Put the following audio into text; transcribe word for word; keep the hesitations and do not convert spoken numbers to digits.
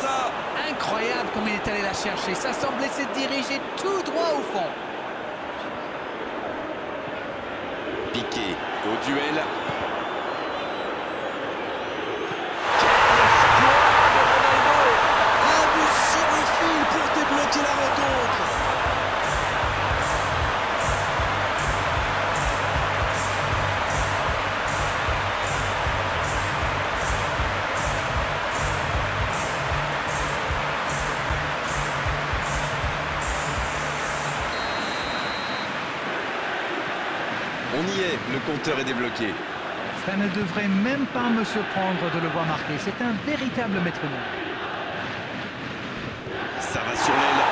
ça. Incroyable comme il est allé la chercher. Ça semblait se diriger tout droit au fond. Piqué au duel. Un but sur le fil pour débloquer la rencontre. On y est, le compteur est débloqué. Ça ne devrait même pas me surprendre de le voir marquer. C'est un véritable métronome. Ça va sur l'aile.